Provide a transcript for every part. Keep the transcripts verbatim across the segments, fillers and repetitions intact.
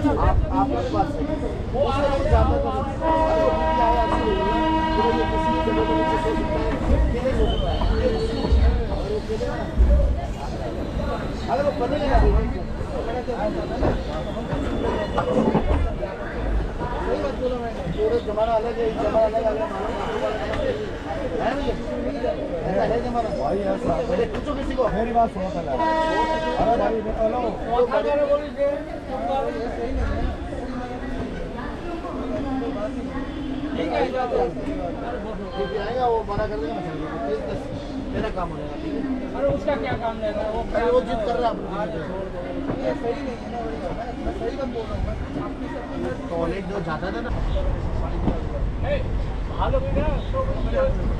आपका बात सही है। उससे लोग जानते तो किसी भी जगह पर नीचे सो सकता है, अकेले सो सकता है। और वो अकेले अगर वो बनेगा ना पूरे जमाना अलग है, जमाना अलग अलग है भैया, ऐसा है जमाना भाई। ऐसा पूछो किसी को, मेरी बात सुनो पहले। अरे भाई हेलो ठीक है, आएगा वो मना कर देगा, मेरा काम हो जाएगा। ठीक है, अरे उसका क्या काम रहेगा, वो अरे वो जिद कर रहा है। ये सही नहीं है ना, मैं सही बात बोल रहा हूँ। मैं टॉयलेट जो जाता था ना भालो बेटा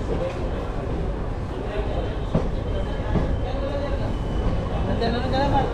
Jangan